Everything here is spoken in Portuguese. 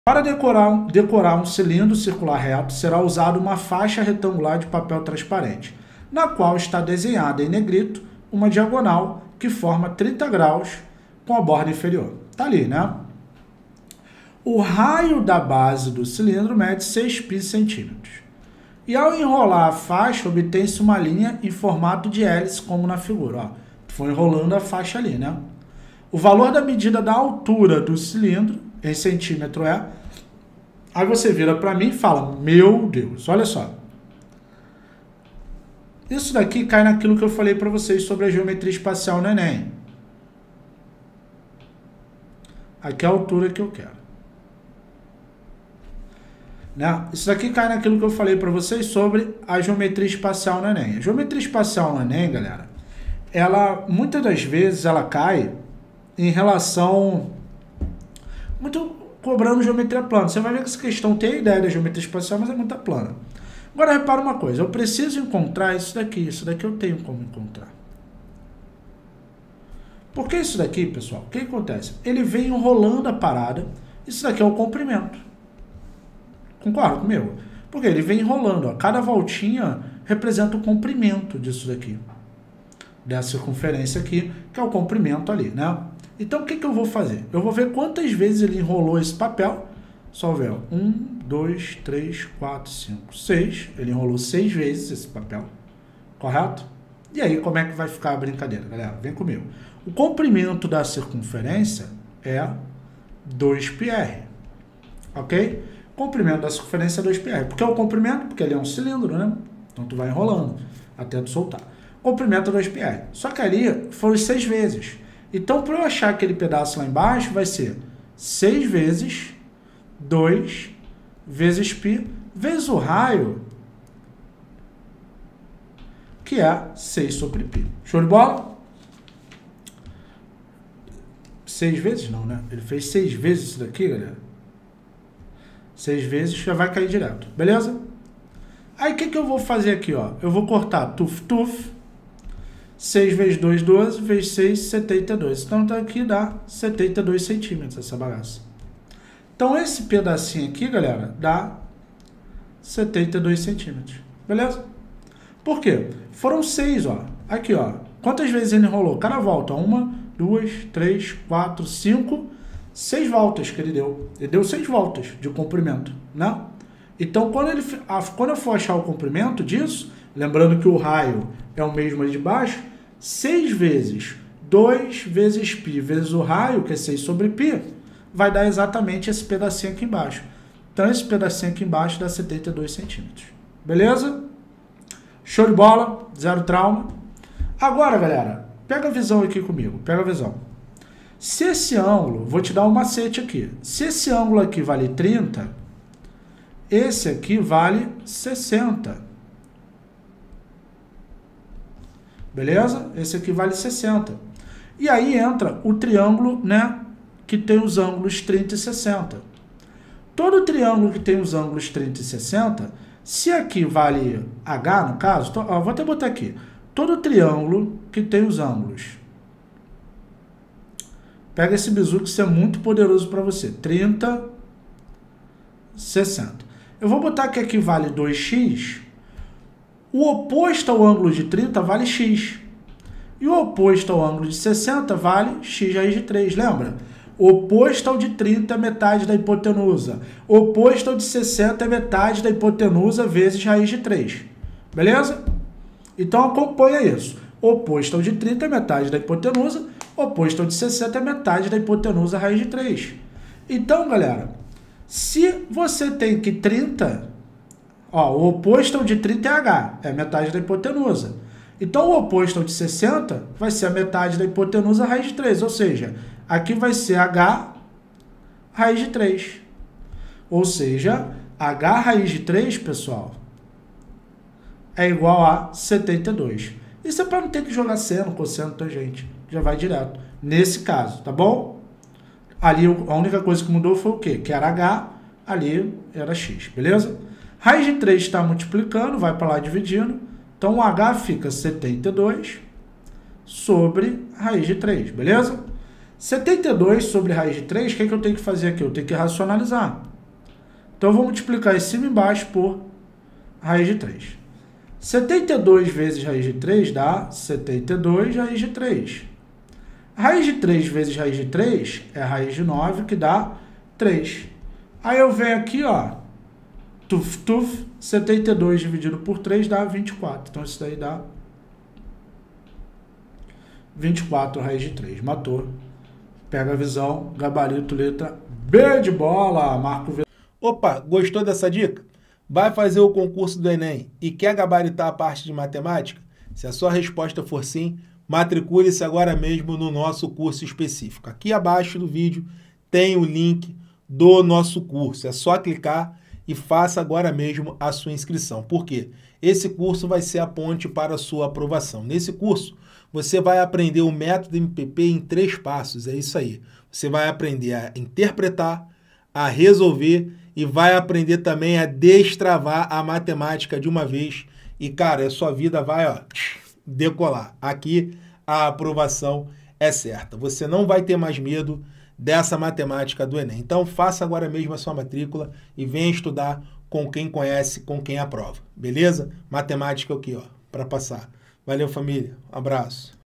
Para decorar um cilindro circular reto, será usada uma faixa retangular de papel transparente, na qual está desenhada em negrito uma diagonal que forma 30 graus com a borda inferior. Tá ali, né? O raio da base do cilindro mede 6 π centímetros. E ao enrolar a faixa, obtém-se uma linha em formato de hélice, como na figura. Ó, foi enrolando a faixa ali, né? O valor da medida da altura do cilindro, em centímetro, é... Aí você vira para mim e fala, meu Deus, olha só. Isso daqui cai naquilo que eu falei para vocês sobre a geometria espacial no Enem. Aqui é a altura que eu quero. Né? Isso daqui cai naquilo que eu falei para vocês sobre a geometria espacial no Enem. A geometria espacial no Enem, galera, ela, muitas das vezes, ela cai em relação... muito cobrando geometria plana. Você vai ver que essa questão tem a ideia da geometria espacial, mas é muito plana. Agora, repara uma coisa. Eu preciso encontrar isso daqui. Isso daqui eu tenho como encontrar. Por que isso daqui, pessoal? O que acontece? Ele vem enrolando a parada. Isso daqui é o comprimento. Concorda comigo? Porque ele vem enrolando. Ó. Cada voltinha representa o comprimento disso daqui. Dessa circunferência aqui, que é o comprimento ali, né? Então, o que eu vou fazer? Eu vou ver quantas vezes ele enrolou esse papel. Só ver, ó. 1, 2, 3, 4, 5, 6. Ele enrolou 6 vezes esse papel. Correto? E aí, como é que vai ficar a brincadeira, galera? Vem comigo. O comprimento da circunferência é 2πr. Ok? Comprimento da circunferência é 2πr. Por que o comprimento? Porque ele é um cilindro, né? Então, tu vai enrolando até tu soltar. Comprimento é 2πr. Só que ali foram 6 vezes. Então, para eu achar aquele pedaço lá embaixo, vai ser 6 vezes 2 vezes π vezes o raio, que é 6 sobre π. Show de bola? 6 vezes não, né? Ele fez 6 vezes isso daqui, galera. 6 vezes já vai cair direto, beleza? Aí, o que eu vou fazer aqui, ó? Eu vou cortar tuf. 6 vezes 2, 12, vezes 6, 72. Então, aqui dá 72 centímetros essa bagaça. Então, esse pedacinho aqui, galera, dá 72 centímetros. Beleza? Por quê? Foram 6, ó. Aqui, ó. Quantas vezes ele enrolou? Cada volta. 1, 2, 3, 4, 5, 6 voltas que ele deu. Ele deu 6 voltas de comprimento, né? Então, quando eu for achar o comprimento disso, lembrando que o raio é o mesmo ali de baixo, 6 vezes 2 vezes π vezes o raio, que é 6 sobre π, vai dar exatamente esse pedacinho aqui embaixo. Então, esse pedacinho aqui embaixo dá 72 centímetros. Beleza? Show de bola, zero trauma. Agora, galera, pega a visão aqui comigo, pega a visão. Se esse ângulo, vou te dar um macete aqui. Se esse ângulo aqui vale 30, esse aqui vale 60. Beleza? Esse aqui vale 60. E aí entra o triângulo, né, que tem os ângulos 30 e 60. Todo triângulo que tem os ângulos 30 e 60, se aqui vale H, no caso, ó, vou até botar aqui. Todo triângulo que tem os ângulos. Pega esse bizu que isso é muito poderoso para você. 30, 60. Eu vou botar que aqui vale 2x. O oposto ao ângulo de 30 vale x. E o oposto ao ângulo de 60 vale x raiz de 3, lembra? O oposto ao de 30 é metade da hipotenusa. O oposto ao de 60 é metade da hipotenusa vezes raiz de 3. Beleza? Então, acompanha isso. O oposto ao de 30 é metade da hipotenusa. O oposto ao de 60 é metade da hipotenusa raiz de 3. Então, galera, se você tem que 30... Ó, o oposto ao de 30 é H, é metade da hipotenusa. Então, o oposto ao de 60 vai ser a metade da hipotenusa raiz de 3. Ou seja, aqui vai ser H raiz de 3. Ou seja, H raiz de 3, pessoal, é igual a 72. Isso é para não ter que jogar seno, cosseno, tangente. Já vai direto. Nesse caso, tá bom? Ali, a única coisa que mudou foi o quê? Que era H, ali era X, beleza? Raiz de 3 está multiplicando, vai para lá dividindo. Então, o H fica 72 sobre raiz de 3, beleza? 72 sobre raiz de 3, o que eu tenho que fazer aqui? Eu tenho que racionalizar. Então eu vou multiplicar em cima e embaixo por raiz de 3. 72 vezes raiz de 3 dá 72 raiz de 3. Raiz de 3 vezes raiz de 3 é raiz de 9, que dá 3. Aí eu venho aqui, ó, 72 dividido por 3 dá 24. Então isso daí dá 24 raiz de 3. Matou. Pega a visão, gabarito, letra B de bola, marco V. Opa, gostou dessa dica? Vai fazer o concurso do Enem e quer gabaritar a parte de matemática? Se a sua resposta for sim, matricule-se agora mesmo no nosso curso específico. Aqui abaixo do vídeo tem o link do nosso curso. É só clicar e faça agora mesmo a sua inscrição. Por quê? Esse curso vai ser a ponte para a sua aprovação. Nesse curso, você vai aprender o método MPP em 3 passos. É isso aí. Você vai aprender a interpretar, a resolver e vai aprender também a destravar a matemática de uma vez. E, cara, a sua vida vai, ó, decolar. Aqui a aprovação é certa. Você não vai ter mais medo dessa matemática do Enem. Então, faça agora mesmo a sua matrícula e venha estudar com quem conhece, com quem aprova. Beleza? Matemática aqui, ó, para passar. Valeu, família. Um abraço.